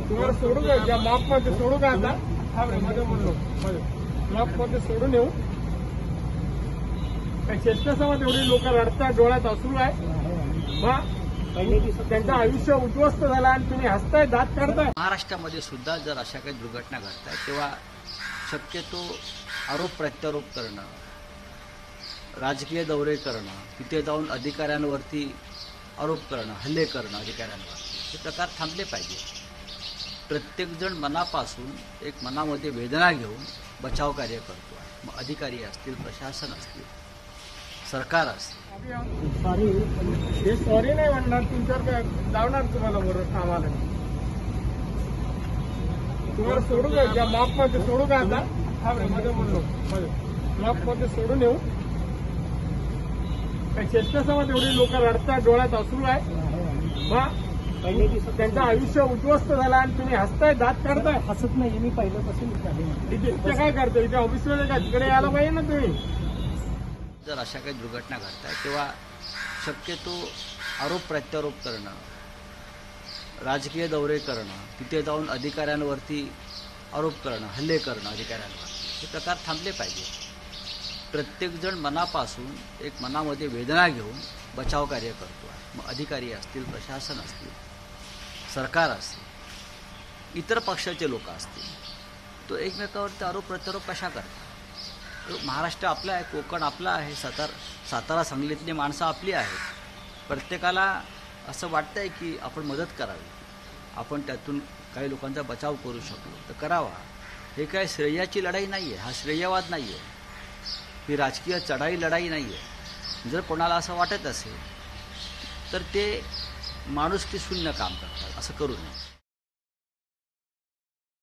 तुम्हाला सोडू का मापमध्ये सोडू का आता हा मध्ये म्हणलो मापमध्ये सोडून येऊ चेष्टासमोर एवढी लोक रडतात, डोळ्यात अश्रू आहे, त्यांचं आयुष्य उद्ध्वस्त झालं आणि तुम्ही हसताय, दात काढताय. महाराष्ट्रामध्ये सुद्धा जर अशा काही दुर्घटना घडतात तेव्हा शक्यतो आरोप प्रत्यारोप करणं, राजकीय दौरे करणं, तिथे जाऊन अधिकाऱ्यांवरती आरोप करणं, हल्ले करणं अधिकाऱ्यांवरती, हे प्रकार थांबले पाहिजे. प्रत्येकजण मनापासून एक मनामध्ये वेदना घेऊन बचाव कार्य करतो आहे. मग अधिकारी असतील, प्रशासन असतील, सरकार असतील. सॉरी नाही म्हणणार, तुमच्यावर लावणार तुम्हाला बरोबर आम्हाला. तुम्हाला सोडू का मापमध्ये सोडू का आता हा मध्ये म्हणलो मापमध्ये सोडून येऊ चेष्टासमोर एवढी लोक रडतात, डोळ्यात अश्रू आहे, त्यांचं आयुष्य उद्ध्वस्त झालं आणि तुम्ही हसताय, दात काढताय. हसत नाही मी पहिल्यापासून इथे काय करतो, इथे ऑफिसमध्ये का तिकडे यायला पाहिजे ना तुम्ही. जर अशा काही दुर्घटना घडतात तेव्हा शक्यतो आरोप प्रत्यारोप करणं, राजकीय दौरे करणं, तिथे जाऊन अधिकाऱ्यांवरती आरोप करणं, हल्ले करणं अधिकाऱ्यांवरती, हे प्रकार थांबले पाहिजे. प्रत्येकजण मनापासून एक मनामध्ये वेदना घेऊन बचाव कार्य करतो आहे. मग अधिकारी असतील, प्रशासन असतील, सरकार असतील, इतर पक्षाचे लोक असतील, तो एकमेकावरती आरोप प्रत्यारोप कशा करतात. महाराष्ट्र आपला आहे, कोकण आपला आहे, सातारा सांगलीतली माणसं आपली आहेत. प्रत्येकाला असं वाटतंय की आपण मदत करावी, आपण त्यातून काही लोकांचा बचाव करू शकलो तर करावा. हे काय श्रेयाची लढाई नाही आहे, हा श्रेयवाद नाही आहे, ही राजकीय चढाई लढाई नाही आहे. जर कोणाला असं वाटत असेल तर ते माणुसकी शून्य काम करतात, असं करू नये.